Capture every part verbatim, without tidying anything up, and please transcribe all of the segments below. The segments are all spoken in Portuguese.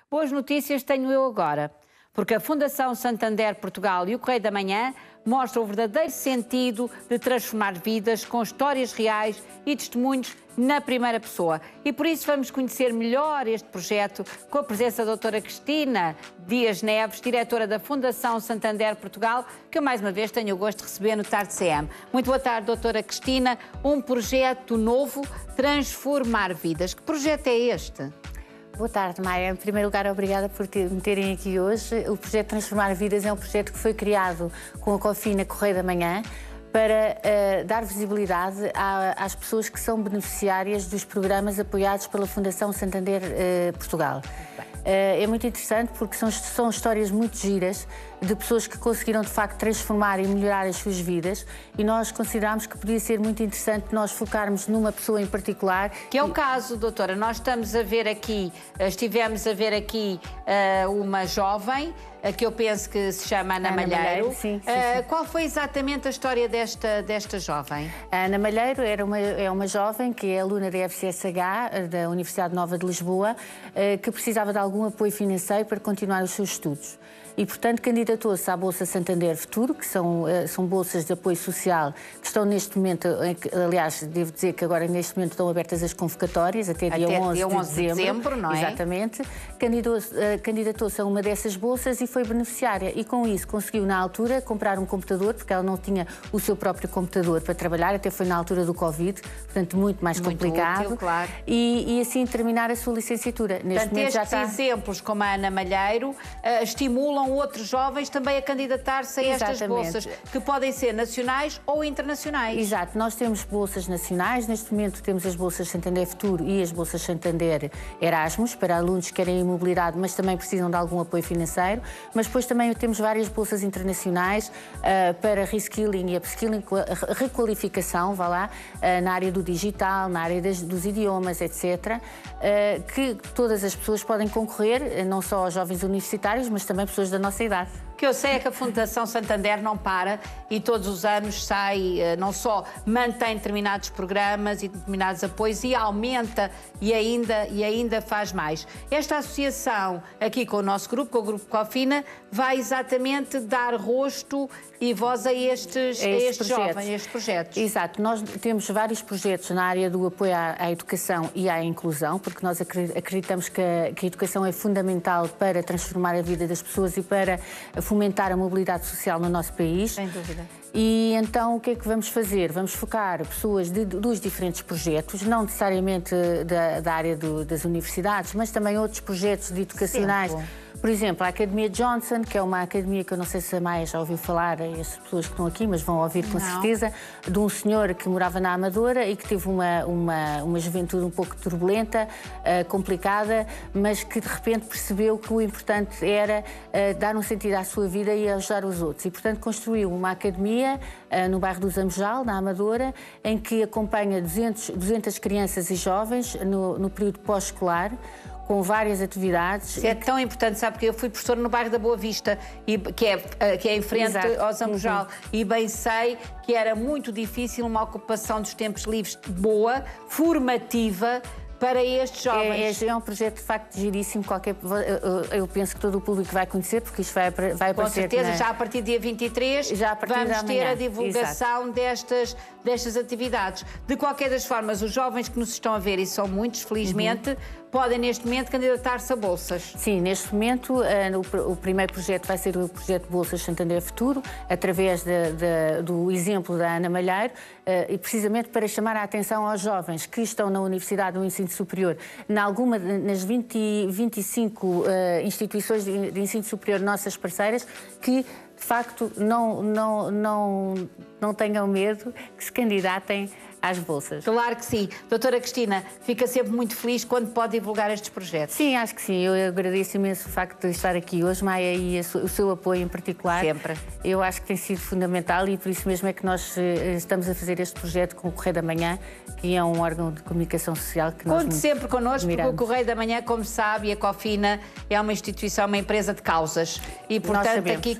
Boas notícias tenho eu agora, porque a Fundação Santander Portugal e o Correio da Manhã mostram o verdadeiro sentido de transformar vidas com histórias reais e testemunhos na primeira pessoa. E por isso vamos conhecer melhor este projeto com a presença da doutora Cristina Dias Neves, diretora da Fundação Santander Portugal, que eu mais uma vez tenho o gosto de receber no Tarde C M. Muito boa tarde, doutora Cristina. Um projeto novo, Transformar Vidas. Que projeto é este? Boa tarde, Maia. Em primeiro lugar, obrigada por me terem aqui hoje. O projeto Transformar Vidas é um projeto que foi criado com a Cofina Correio da Manhã para uh, dar visibilidade a, às pessoas que são beneficiárias dos programas apoiados pela Fundação Santander uh, Portugal. Uh, é muito interessante porque são, são histórias muito giras de pessoas que conseguiram, de facto, transformar e melhorar as suas vidas, e nós consideramos que podia ser muito interessante nós focarmos numa pessoa em particular. Que é o caso, doutora. Nós estamos a ver aqui, estivemos a ver aqui uh, uma jovem, uh, que eu penso que se chama Ana, Ana Malheiro. Malheiro sim, sim, uh, sim. Qual foi exatamente a história desta, desta jovem? A Ana Malheiro era uma, é uma jovem que é aluna da F C S H, da Universidade Nova de Lisboa, uh, que precisava de algum apoio financeiro para continuar os seus estudos. E, portanto, candidatou-se à Bolsa Santander Futuro, que são, são bolsas de apoio social que estão neste momento, aliás, devo dizer que agora neste momento estão abertas as convocatórias, até, até dia onze de dezembro, dezembro, não é? Exatamente. Candidatou-se a uma dessas bolsas e foi beneficiária. E com isso conseguiu, na altura, comprar um computador, porque ela não tinha o seu próprio computador para trabalhar, até foi na altura do Covid, portanto, muito mais muito complicado. Útil, claro. E, e assim terminar a sua licenciatura. Neste portanto, momento já está... exemplos, como a Ana Malheiro, uh, estimulam outros jovens também a candidatar-se a estas bolsas, que podem ser nacionais ou internacionais. Exato, nós temos bolsas nacionais, neste momento temos as bolsas Santander Futuro e as bolsas Santander Erasmus, para alunos que querem mobilidade, mas também precisam de algum apoio financeiro, mas depois também temos várias bolsas internacionais uh, para reskilling e upskilling, requalificação, vá lá, uh, na área do digital, na área das, dos idiomas, etcétera, uh, que todas as pessoas podem concorrer, não só aos jovens universitários, mas também pessoas da nossa idade. O que eu sei é que a Fundação Santander não para e todos os anos sai, não só mantém determinados programas e determinados apoios e aumenta e ainda, e ainda faz mais. Esta associação aqui com o nosso grupo, com o Grupo Cofina, vai exatamente dar rosto e voz a estes, a estes jovens, a estes projetos. Exato. Nós temos vários projetos na área do apoio à, à educação e à inclusão, porque nós acreditamos que a, que a educação é fundamental para transformar a vida das pessoas e para fomentar a mobilidade social no nosso país. Sem dúvida. E então o que é que vamos fazer? Vamos focar pessoas de, dos diferentes projetos, não necessariamente da, da área do, das universidades, mas também outros projetos de educacionais. Sempre. Por exemplo, a Academia Johnson, que é uma academia que eu não sei se a Maia já ouviu falar, as pessoas que estão aqui, mas vão ouvir com não. certeza, de um senhor que morava na Amadora e que teve uma, uma, uma juventude um pouco turbulenta, uh, complicada, mas que de repente percebeu que o importante era uh, dar um sentido à sua vida e ajudar os outros. E, portanto, construiu uma academia uh, no bairro do Zambojal, na Amadora, em que acompanha duzentas, duzentas crianças e jovens no, no período pós-escolar, com várias atividades. Isso é tão importante, sabe, porque eu fui professora no bairro da Boa Vista, e, que, é, que é em frente Exato. Ao Zambojal, uhum. e bem sei que era muito difícil uma ocupação dos tempos livres boa, formativa, para estes jovens. É, é um projeto de facto giríssimo, qualquer, eu, eu penso que todo o público vai conhecer, porque isto vai, vai aparecer... Com certeza, na... já a partir do dia vinte e três já a partir vamos ter a divulgação destas, destas atividades. De qualquer das formas, os jovens que nos estão a ver, e são muitos, felizmente, uhum. podem neste momento candidatar-se a bolsas. Sim, neste momento uh, o, o primeiro projeto vai ser o projeto Bolsas Santander Futuro, através de, de, do exemplo da Ana Malheiro, uh, e precisamente para chamar a atenção aos jovens que estão na Universidade do Ensino Superior, na alguma, nas vinte, vinte e cinco uh, instituições de, de ensino superior nossas parceiras, que de facto não, não, não, não tenham medo, que se candidatem às bolsas. Claro que sim. Doutora Cristina, fica sempre muito feliz quando pode divulgar estes projetos. Sim, acho que sim. Eu agradeço imenso o facto de estar aqui hoje, Maia, e o seu apoio em particular. Sempre. Eu acho que tem sido fundamental e por isso mesmo é que nós estamos a fazer este projeto com o Correio da Manhã, que é um órgão de comunicação social que nós Conte sempre connosco, admiramos. Porque o Correio da Manhã, como sabe, e a Cofina é uma instituição, uma empresa de causas. E, portanto, aqui continuaremos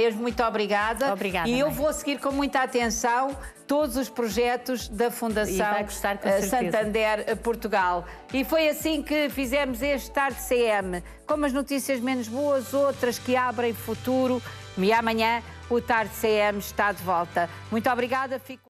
mesmo, muito obrigada. Obrigada, e eu mãe. vou seguir com muita atenção todos os projetos da Fundação E vai gostar, com certeza. Santander Portugal. E foi assim que fizemos este Tarde C M, com umas notícias menos boas, outras que abrem futuro. E amanhã o Tarde C M está de volta. Muito obrigada. Fico...